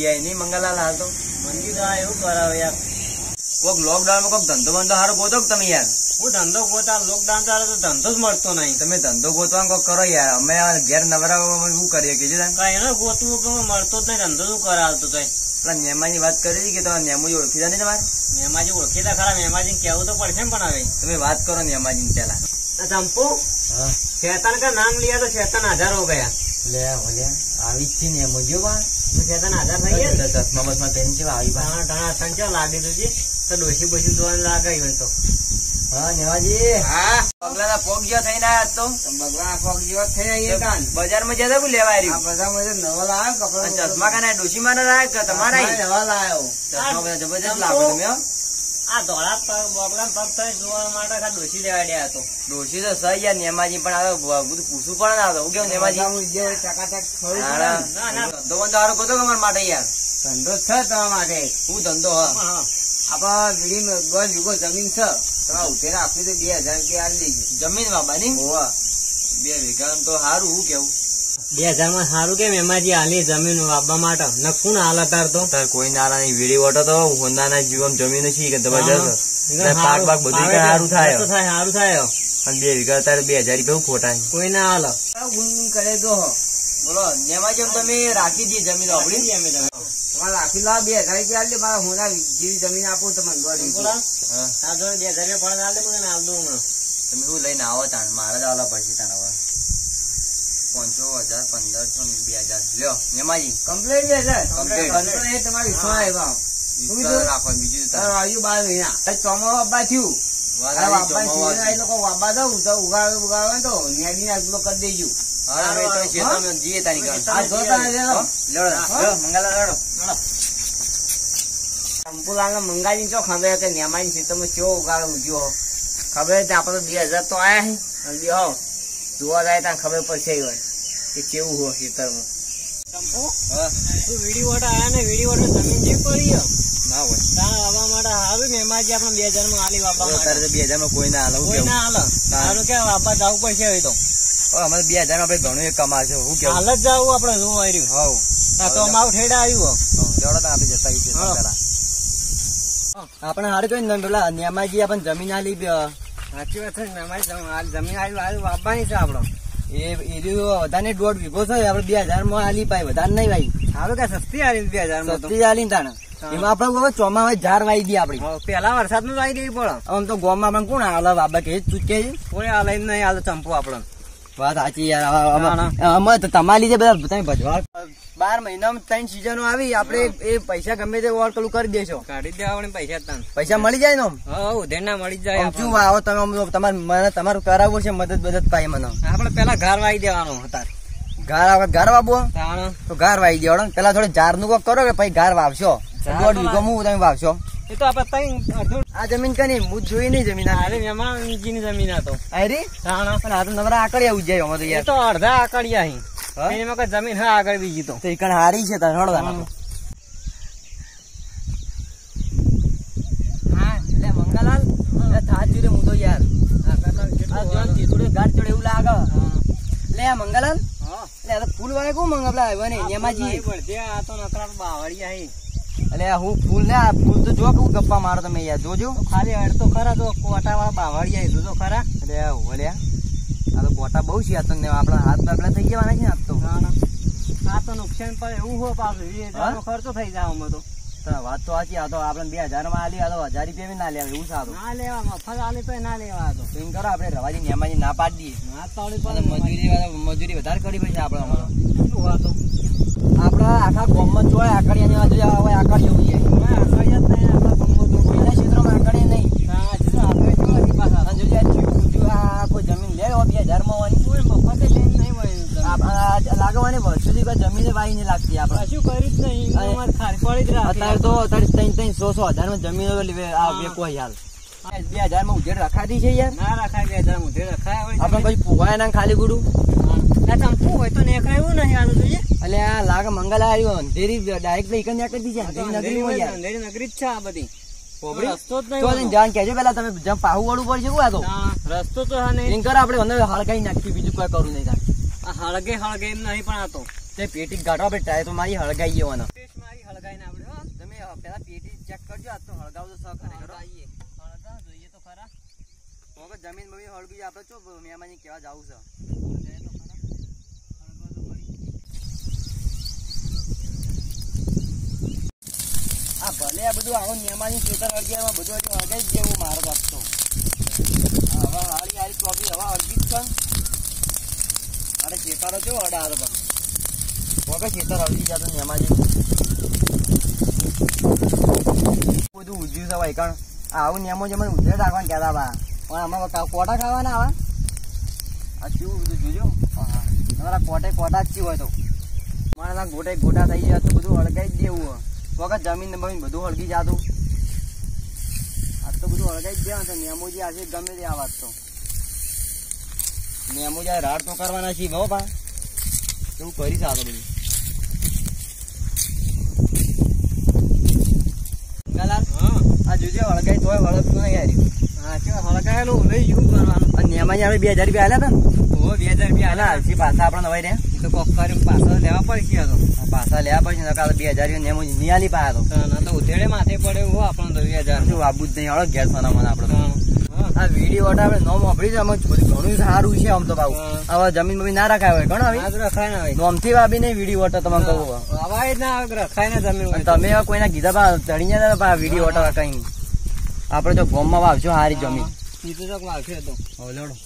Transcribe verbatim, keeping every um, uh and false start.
જાય નહીં મંગલાલ હાલ તો મંદી તો આ એવું કરાવે યાર. કોક લોકડાઉન માં કોક ધંધો બંધો સારો ગોતો કે તમે યાર? હું ધંધો ગોતા લોકડાઉન ચાલે તો ધંધો જ મળતો નહીં. તમે ધંધો ગોતવા કોક કરો યાર. અમે ઘેર નવરા શું કરીએ કીધું તને? કઈ એને ગોતવું કે મળતો જ નહીં. ધંધો શું કરાવતો તો પેલા નેમાની વાત કરી કે તમે નેમુજી ઓળખીતા નહીં તમારે? મેમાજી ઓળખીતા ખરા. મેમાજી કેવું તો પડશે ને પણ હવે તમે વાત કરો નેમાજી પેલા. ચંપુ શેતાન का नाम लिया तो शैतान आजार हो गया. લે ઓલે આવી જ છે નેમુજી બા. શેતાન આजार થઈ ગયા. ચશ્મા બસમાં પહેરી છે આવી બા. ઢણા ઢણા સંચો લાગી તુજી તો ડોસી બોસી દોન લાગાઈ હોય તો. હા નેમાજી. હા બગલાના પોગ જેવા થઈને આયા તો. બગલા પોગ જેવા થઈ આયા કાન. બજારમાં જતા કોઈ લેવા આવ્યું? આ બજારમાં નવા લાવ્યો કપડા. ચશ્મા કાના ડોસી માને લાય કે તમારા નવા લાવ્યો. ચશ્મા બધા જબરજસ્ત લાગો તમે હો. આ ધોળા બગલા પગ થઈ જોવા માટે ખા ડોસી લેવા ગયા હતો. ડોસી તો સહી યાર નેમાજી પણ આવે બધું પૂછવું પણ ના આવે. હું કેવું નેમાજી ટકાટક ધંધો બંધો સારો ગોતો અમારા માટે યાર. ધંધો છે તમારા માટે. હું ધંધો હા આપડા વીડી દસ વીઘો જમીન છે. તમે ઉઠેરા આપી તો બે હજાર રૂપિયા આલી દેજો. જમીન બાબાની બે વીઘા તો સારું. હું કેવું બે હજાર માં સારું કેમ એમાંથી આલી જમીન વાપવા માટે નખું હાલ તાર તો કોઈ નાના ની વીડી વટો તો હોન્ડા ના જીવમ જમીન છે કે જબરજસ્ત પાક બાક બધું સારું થાય સારું થાય. અને બે વીઘા તારે બે હજાર રૂપિયા ખોટા કોઈ ના હાલ ગુનગુન કરે તો બોલો નેમાજી તમે રાખી દઈએ જમીન આપડી. તમારે રાખી લા બે હજાર રૂપિયા આલી મારા હોના જેવી જમીન આપું તમને દોડી બે હજાર રૂપિયા પણ આલે મને આલ દઉં હમણાં. તમે શું લઈને આવો તાણ મારે જ આલા પછી તાણ હવે પાંચસો હજાર પંદરસો બે હજાર લ્યો નેમાજી કમ્પ્લીટ બે હજાર તમારી રાખો. બીજું આવ્યું બાર મહિના ચોમો વાપા થયું. લોકો વાપા દઉં તો ઉગાડ ઉગાડવા તો નેડી આગલો કરી દેજો. જીએ તારી શંપુલાલ ને મંગાજી ચો ખબર કે નેમાની ખેતરમાં ચો ઉગાડ ઉગ્યો ખબર આપડે બે હજાર તો આયા હો જોવા જાય ત્યાં ખબર પડશે હોય કે કેવું હોય ખેતરમાં. વીડી વોટ આયા ને વીડી વોટ જમીન જે પડી ના હોય ત્યાં આવવા માટે સારું ને એમાં આપણે બે હજાર માં આલી વાપવા માટે બે હજાર માં કોઈ ના હાલ કોઈ ના હાલ સારું કે વાપવા જવું પડશે હવે તો. અમારે બે હજાર આપડે ઘણું કમાશે. હું કેવું હાલ જ જવું આપડે શું આવ્યું હા તો અમારું ઠેડા આવ્યું જવડો તો આપડે જતા પેલા આપણે હારું કઈ પેલા નેમાજી આપણને જમીન આલી. સાચી વાત છે ને અમારી જમીન આવી વાપવાની છે આપડો. એ વધારે દોઢ વીઘો છે આપડે બે હજાર માં આલી પાય વધારે નહીં ભાઈ. સારું કે સસ્તી આલી બે હજાર માં સસ્તી આલી તાણ એમાં આપડે ચોમા ઝાર વાઈ દઈએ આપડી. પેલા વરસાદ નું વાઈ દેવી પડે. આમ તો ગોમાં પણ કોણ હાલ બાબા કે ચૂકે કોઈ હાલ નહીં હાલ ચંપુ આપડે. વાત સાચી યાર. તમારા લીધે બધા તમે ભજવા બાર મહિનામાં ત્રણ સિઝનો આવી આપડે એ પૈસા ગમે તે ઓર પેલું કરી દેશો કાઢી દેવા પૈસા પૈસા મળી જાય ને ઉધેર ના મળી જાય. શું આવો તમે તમારે મને તમારું કરાવવું છે મદદ મદદ પાય મને. આપડે પેલા ઘર વાઈ દેવાનો હતા. ઘર આવે ઘર વાવો તો ઘર વાઈ દેવાનો. પેલા થોડે ઝાર નું કોક કરો કે પછી ઘર વાવશો. દોઢ વીઘો હું તમે વાવશો. એ તો આપડે આ જમીન કઈ હું જોઈ નહીં જમીન. અરે એમાં ની જમીન હતો અરે આ તો નવરા આકડિયા ઉજાય અમારે તો યાર. તો અડધા આકડિયા એમાં કઈ જમીન હા આગળ બીજી તો કણ હારી છે તાર હળદા. હા એટલે મંગાલાલ થાત જોડે હું તો યાર ગાઢ ચડે એવું લાગે. લે મંગાલાલ એટલે ફૂલ વાળે કોણ મંગા આવ્યો ને એમાંથી આ તો નકરા બાવળિયા એટલે હું ફૂલ ને ફૂલ તો જો કેવું ગપ્પા મારો તમે યાર જોજો. ખાલી અડ તો ખરા તો કોટા વાળા બાવળિયા જોજો ખરા. અરે ઓલ્યા આ તો કોટા બહુ છે. આ તો આપડા હાથ બાપડા થઈ જવાના છે. આ તો આ તો નુકસાન પડે એવું હો પાછું ખર્ચો થઈ જાય આમાં તો. વાત તો સાચી. આ તો આપડે બે હજાર માં આલી આ તો હજાર રૂપિયા બી ના લેવા એવું સારું ના લેવા મફત આલી તો ના લેવા. તો એમ કરો આપડે રવાજી નેમાજી ના પાડી દઈએ. ના પાડી મજૂરી મજૂરી વધારે કરી પડશે આપડે. અમારો શું વાતો આપડા આખા ગામમાં જોડે આકડિયા ની બાજુ આવે આકડી એવું જાય. આકડિયા જ નહીં આપડા ગામમાં ક્ષેત્રમાં આકડિયા નહીં. કોઈ જમીન લે બે હજાર માં કોઈ મફત નહીં હોય લાગવાની વર્ષોથી કોઈ જમીન વાઈ નહીં લાગતી. આપડે શું કરી જ નહીં અત્યારે તો ત્રણ ત્રણ સો સો હજાર માં જમીન કોઈ હાલ બે હજાર માં ઉધેડ રખાતી છે યાર. ના રખાય બે હજાર ઉધેડ રખાય આપડે પછી ફુવાય ના ખાલી ગુડું ચંપુ હોય તો નેકળે એવું નહીં આવું જોઈએ. એટલે આ લાગે મંગલા આવ્યો અંધેરી ડાયરેક્ટ લઈ કરી નીકળી છે. અંધેરી નગરી જ છે આ બધી. રસ્તો જ નહીં જાણ કેજો પેલા તમે જેમ પાહુ વાળું પડશે શું આ તો રસ્તો તો હા નહીં કર આપડે અંદર હળગાઈ નાખી બીજું કોઈ કરું નહીં. હળગે હળગે એમ નહીં પણ આ તો તે પેટી ગાઢો આપડે ટ્રાય તો મારી હળગાઈ જવાના. હળગાવજો આજ તો હળગાવ તો શખ ખરેખર આઈએ હળગા જોઈએ તો ખરા વખત જમીન બમીન હળગી આપણે ચો મહેમાન કેવા જાવું છે જોઈએ તો ખરા હળગો તો પડી આ ભલે આ બધું આવો મહેમાની ખેતર હળગ્યામાં બધું હજી હળગાઈ જ દેવું મારો વાત તો હવે હારી હારી ચોપી હવા હળગી જ કન અરે ખેતરો ચો હડા હારો પણ વખત ખેતર હળગી જતું મહેમાની બધું ઉજ્યું છે ભાઈ કારણ આવું નિયમો જે મને ઉધરે રાખવાનું કહેતા બા પણ આમાં કોટા ખાવાના આવા આ કેવું બધું જોજો તમારા કોટે કોટા જ હોય તો મારા ગોટે ગોટા થઈ જાય તો બધું હળગાઈ જ દેવું હોય વખત જમીન બમીન બધું હળગી જાતું આજ તો બધું હળગાઈ જ દેવાનું છે નિયમોજી આજે ગમે તે આ વાત તો નિયમોજી આ રાડ તો કરવાના છીએ ભાવ પા એવું કરીશ આ તો બધું આ જોજે હળગાઈ તોય હળગતું નહીં યાર હા કે હળગાયેલું લઈ શું કરવાનું અને નિયમા આપણે બે હજાર રૂપિયા આલ્યા હતા ને ઓ બે હજાર રૂપિયા આલ્યા હજી પાછા આપણા નવાઈ રહ્યા તો કોક કરી પાછા લેવા પડશે તો પાછા લેવા પડશે ને કાલે બે હજાર નિયમો નિયાલી પાયા તો ના તો ઉધેડે માથે પડે હો આપણને તો બે હજાર શું આબુ જ નહીં હળગ ઘેર સોના મને આપણે આ વિડીયો વટા આપણે નોમ વાપરી છે અમે ઘણું સારું છે આમ તો બાબુ હવે જમીન બમીન ના રખાય હોય ઘણો આવી રખાય ના હોય નોમથી વાબી નહીં વિડીયો વટા તમે કહું અવાય ના રખાય ને જમીન તમે કોઈના કીધા પા ચડી જાય પા વિડીયો વટા કઈ આપણે જો ગોમમાં વાવશો હારી જમીન ઈ તો વાવશે તો હવે લડો